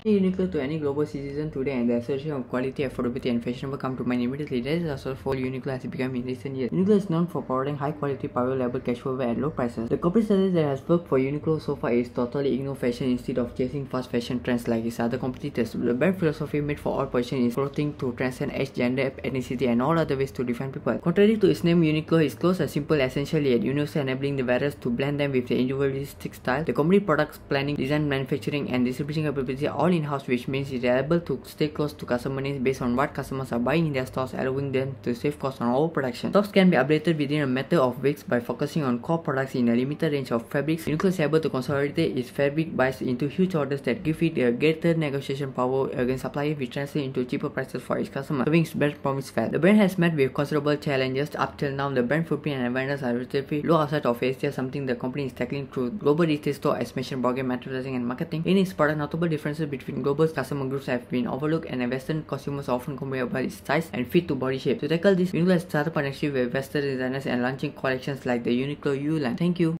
Uniqlo to any global citizen today, and the assertion of quality, affordability, and fashionable come to mind immediately. That is also for Uniqlo has become in recent years. Uniqlo is known for providing high quality, private label casual wear at low prices. The corporate strategy that has worked for Uniqlo so far is totally ignore fashion instead of chasing fast fashion trends like its other competitors. The brand philosophy made for all positions is clothing to transcend age, gender, ethnicity, and all other ways to define people. Contrary to its name, Uniqlo is close and simple, essentially yet universal, enabling the wearers to blend them with their individualistic style. The company products planning, design, manufacturing, and distribution capability are all in-house, which means it is able to stay close to customer needs based on what customers are buying in their stores, allowing them to save costs on overproduction. Stocks can be updated within a matter of weeks by focusing on core products in a limited range of fabrics. Uniqlo is able to consolidate its fabric buys into huge orders that give it a greater negotiation power against suppliers, which translates into cheaper prices for its customers, serving its brand promise well. The brand has met with considerable challenges up till now. The brand footprint and awareness are relatively low outside of Asia, something the company is tackling through global retail store expansion, program, advertising, and marketing. In its product, notable differences between global customer groups have been overlooked, and Western consumers often complain about its size and fit to body shape. To tackle this, Uniqlo has started partnership with Western designers and launching collections like the Uniqlo U line. Thank you.